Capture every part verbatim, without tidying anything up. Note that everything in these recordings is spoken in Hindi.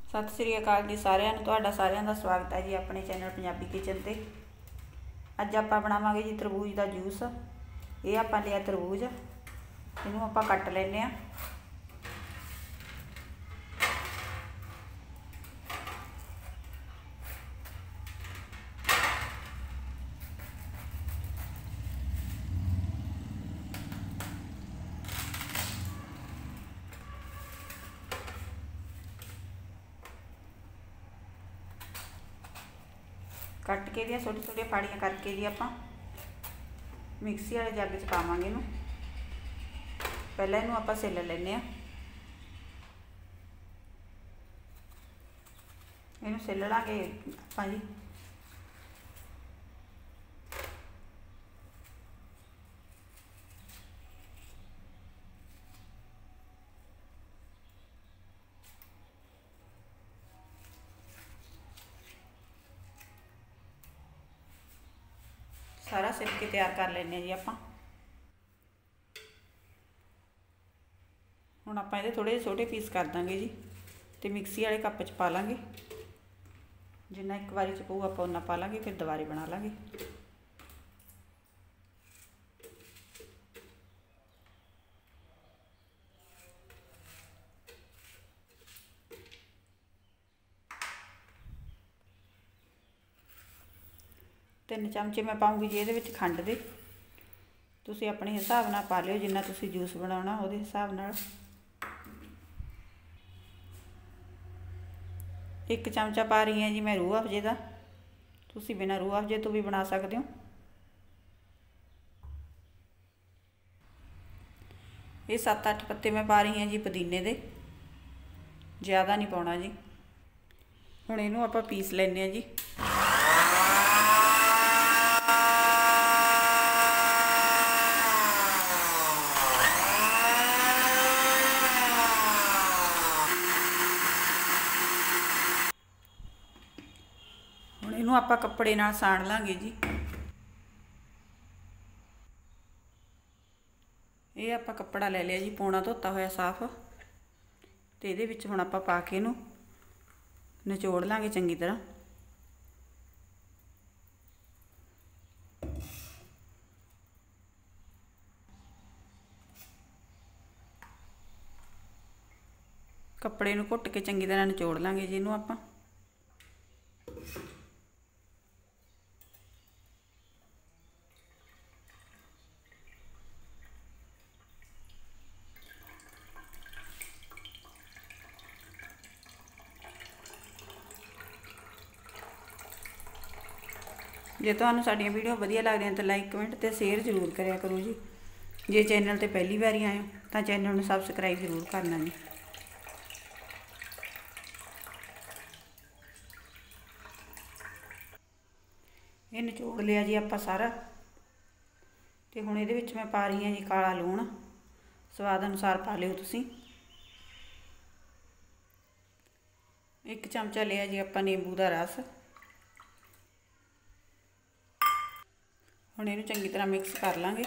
सत श्री अकाल जी सारिਆਂ ਨੂੰ। ਤੁਹਾਡਾ ਸਾਰਿਆਂ ਦਾ ਸਵਾਗਤ है जी अपने चैनल पंजाबी किचन ते। ਅੱਜ ਆਪਾਂ ਬਣਾਵਾਂਗੇ जी तरबूज का जूस। ये ਆਪਾਂ लिया तरबूज, ਇਹਨੂੰ ਆਪਾਂ ਕੱਟ ਲੈਨੇ ਆ। कट के दिया छोटी छोटी फाड़ियाँ करके जी आप मिक्सी वाले जग च पावांगे इनू। पहले इनू आप सिल लेने, इनू सिल लांगे आप जी। सारा सिल के तैयार कर लेने जी आप। हुण आपां इहदे थोड़े छोटे पीस कर देंगे जी, तो मिक्सी वाले कप च पा लांगे। जिन्ना एक बारी च पऊ आप उन्ना पा लांगे, फिर दोबारे बना लांगे। तीन चमचे मैं पाऊँगी जी ये खंड दे। तुसी अपने हिसाब नाल पा लियो, जिन्ना तुसी जूस बनाना उहदे हिसाब नाल। एक चमचा पा रही हैं जी मैं रूह अफजे का। तुसी बिना रूह अफजे तो भी बना सकते हो। ये सत्त अठ पत्ते मैं पा रही हैं जी पुदीने दे, ज़्यादा नहीं पाउणा जी। हुण इहनूं आपां पीस लैने जी। इनू आप कपड़े नाल साड़ लांगे जी। ये आप कपड़ा ले लिया जी पौना धोता होया साफ, तो ये हुण आप पा के इनू निचोड़ लांगे चंगी तरह। कपड़े नू घुट के चंगी तरह निचोड़ लांगे जी इनू आप। जे तुहानू साडियां वीडियो वधिया लगदियां तो लाइक कमेंट ते शेयर जरूर करिया करो जी। जे चैनल ते पहली बारी आए हो तो चैनल नू सबसक्राइब जरूर करना जी। ये निचोड़ लिया जी आप सारा, तो हुण इहदे विच मैं पा रही हाँ जी काला लूण। स्वाद अनुसार पा लिओ तुसीं। एक चमचा लिया जी आप नींबू का रस। हुण इहनूं चंगी तरह मिक्स कर लांगे।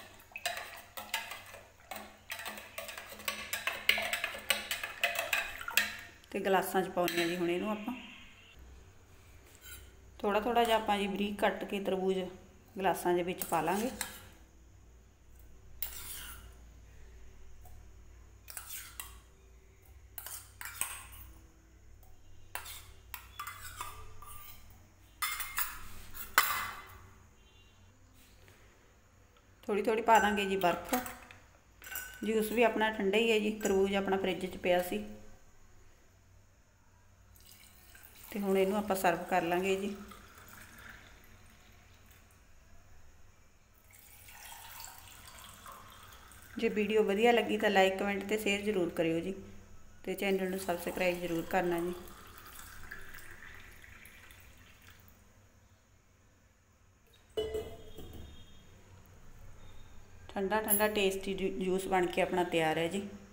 ते गिलासां च पाउने जी हुण इहनूं आपां। थोड़ा थोड़ा जिहा आपां जी बरीक कट के तरबूज गिलासां दे विच पा लांगे। थोड़ी थोड़ी पा देंगे जी बर्फ। जूस भी अपना ठंडा ही है जी, तरबूज अपना फ्रिज च पिया सी। ते हुण इहनूं आपां सर्व कर लांगे जी। जे वीडियो वधिया लगी तो लाइक कमेंट ते शेयर जरूर करियो जी, ते चैनल नूं सबसक्राइब जरूर करना जी। ठंडा ठंडा टेस्टी जूस बन के अपना तैयार है जी।